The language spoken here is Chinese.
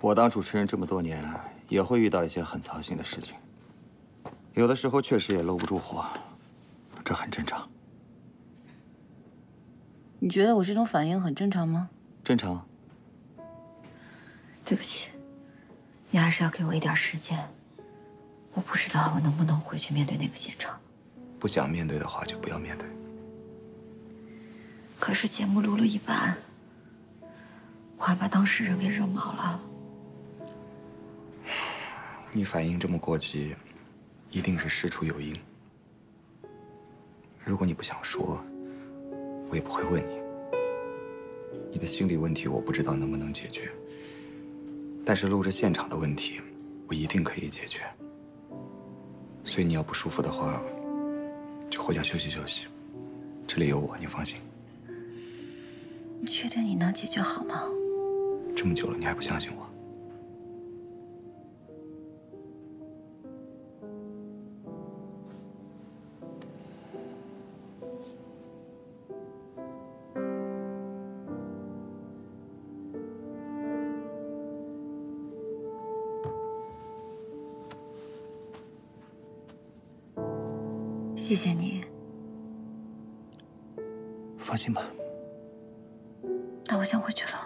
我当主持人这么多年，也会遇到一些很操心的事情，有的时候确实也搂不住火，这很正常。 你觉得我这种反应很正常吗？ 正常。 对不起，你还是要给我一点时间。我不知道我能不能回去面对那个现场。 不想面对的话，就不要面对。 可是节目录了一半，我还把当事人给惹毛了。 你反应这么过激，一定是事出有因。如果你不想说，我也不会问你。你的心理问题我不知道能不能解决，但是录制现场的问题，我一定可以解决。所以你要不舒服的话，就回家休息休息，这里有我，你放心。 你确定你能解决好吗？ 这么久了，你还不相信我？ 谢谢你。 放心吧。 那我先回去了。